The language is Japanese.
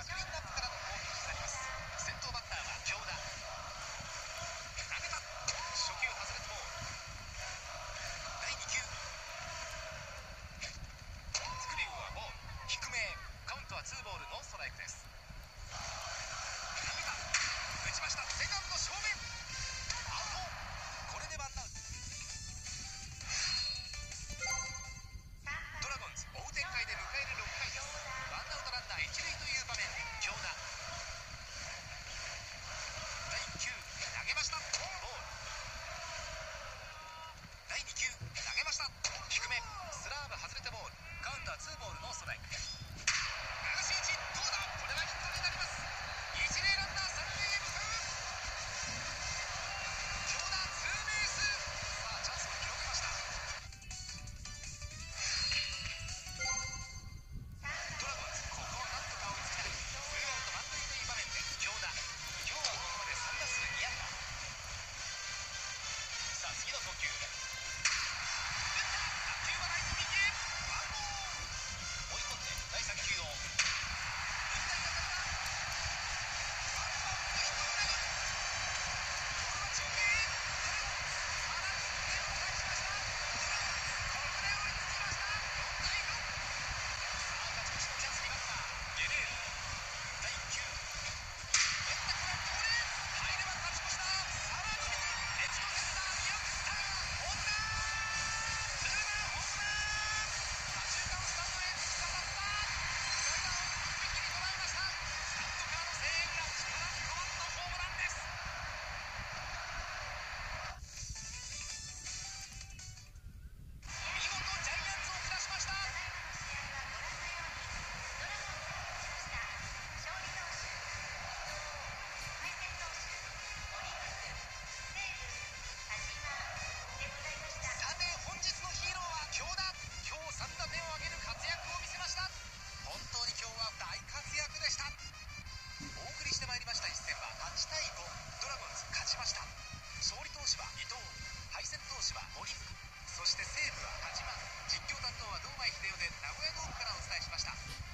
クリーンアップからの攻撃になります。先頭バッターは京田。投げた。初球外れてボール。第2球。スクリューはボール。低め。カウントは2ボールノーストライクです。投げた。打ちました。セカンド正面。アウト。これでワンアウト。ドラゴンズ追う展開で迎える6回です。ワンアウトランナー一塁という場面で京田。第1球投げました。ボール。第2球投げました。低め。スラーブ外れてボール。カウントは2ボールノーストライク。流し打ちどうだ。これはヒットになります。一塁ランナー三塁へ向かう。京田ツーベース。さあチャンスを広げました。ドラゴンズここをなんとか追いつきたい。ツーアウト満塁という場面で京田。今日はここまで3打数2安打。さあ次の投球。打った。打球はライト右へ。ワンボール。追い込んで第3球を打った当たりだ。ワンバウンド伊藤レゴ。ボールは中継へ。さらに1点を返しました。ここで追いつきました。4対4。さあ勝ち越しのチャンスにバッターゲレーロ。第1球打った。これは盗塁。入れば勝ち越しだ。さらにレフトセンター見送った。ホームラン。ツーランホームラン。左中間スタンドへ突き刺さった。スライダーを完璧に捉えました。スタンドからの声援が力に変わったホームランです。見事ジャイアンツを下しました。さて本日のヒーローは京田。今日3打点を挙げる活躍を見せました。本当に今日は大活躍でした。お送りしてまいりました一戦は8対5。ドラゴンズ勝ちました。勝利投手は伊藤、敗戦投手は森福、そして西武は田島。実況担当は堂前秀夫で名古屋ドームからお伝えしました。